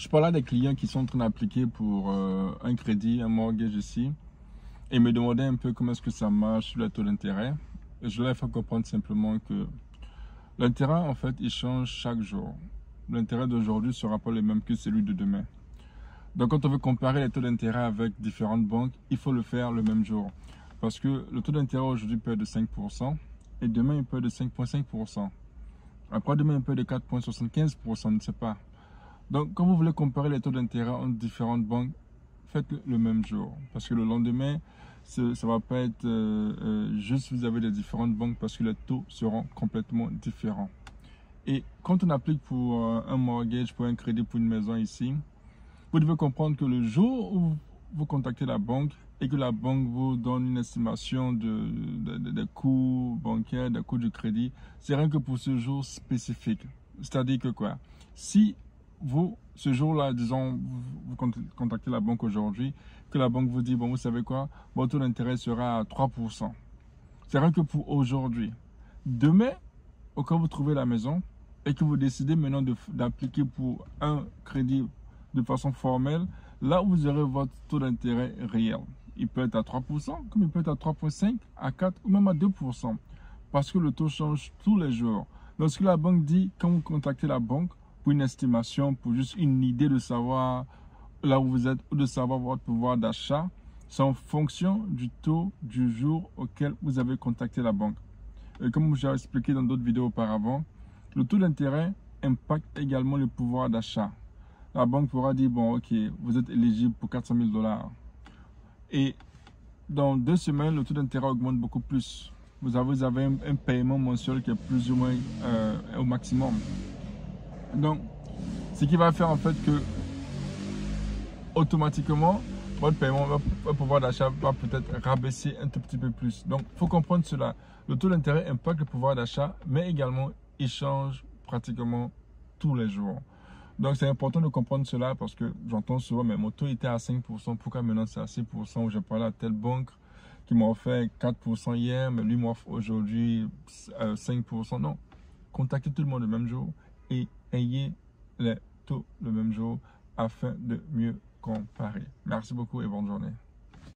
Je parle à des clients qui sont en train d'appliquer pour un crédit, un mortgage ici, et me demandaient un peu comment est-ce que ça marche sur le taux d'intérêt. Et je leur ai fait comprendre simplement que l'intérêt, en fait, il change chaque jour. L'intérêt d'aujourd'hui ne sera pas le même que celui de demain. Donc, quand on veut comparer les taux d'intérêt avec différentes banques, il faut le faire le même jour. Parce que le taux d'intérêt aujourd'hui peut être de 5% et demain, il peut être de 5,5%. Après-demain, il peut être de 4,75%, on ne sait pas. Donc, quand vous voulez comparer les taux d'intérêt entre différentes banques, faites-le le même jour. Parce que le lendemain, ça ne va pas être juste vous avez des différentes banques parce que les taux seront complètement différents. Et quand on applique pour un mortgage, pour un crédit, pour une maison ici, vous devez comprendre que le jour où vous contactez la banque et que la banque vous donne une estimation des coûts bancaires, des coûts du crédit, c'est rien que pour ce jour spécifique. C'est-à-dire que quoi? Si vous, ce jour-là, disons, vous contactez la banque aujourd'hui, que la banque vous dit, bon, vous savez quoi, votre taux d'intérêt sera à 3%. C'est rien que pour aujourd'hui. Demain, au cas où vous trouvez la maison et que vous décidez maintenant d'appliquer pour un crédit de façon formelle, là où vous aurez votre taux d'intérêt réel. Il peut être à 3%, comme il peut être à 3,5%, à 4% ou même à 2%. Parce que le taux change tous les jours. Lorsque la banque dit, quand vous contactez la banque, pour une estimation, pour juste une idée de savoir là où vous êtes ou de savoir votre pouvoir d'achat, c'est en fonction du taux du jour auquel vous avez contacté la banque. Et comme j'ai expliqué dans d'autres vidéos auparavant, le taux d'intérêt impacte également le pouvoir d'achat. La banque pourra dire, bon, ok, vous êtes éligible pour 400 000 $. Et dans 2 semaines, le taux d'intérêt augmente beaucoup plus. Vous avez un paiement mensuel qui est plus ou moins au maximum. Donc, ce qui va faire en fait que automatiquement, votre paiement, votre pouvoir d'achat va peut-être rabaisser un tout petit peu plus. Donc, il faut comprendre cela. Le taux d'intérêt impacte le pouvoir d'achat, mais également, il change pratiquement tous les jours. Donc, c'est important de comprendre cela parce que j'entends souvent, mais mon taux était à 5%, pourquoi maintenant c'est à 6%? J'ai parlé à telle banque qui m'a offert 4% hier, mais lui m'offre aujourd'hui 5%. Non, contactez tout le monde le même jour et ayez les taux le même jour afin de mieux comparer. Merci beaucoup et bonne journée.